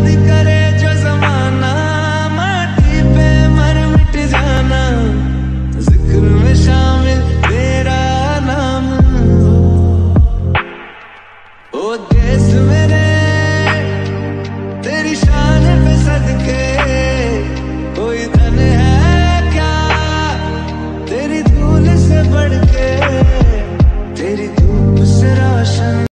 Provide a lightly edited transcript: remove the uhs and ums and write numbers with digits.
याद करे जो जमाना, माटी पे मर मिट जाना, जिक्र में शामिल तेरा नाम। ओ देश मेरे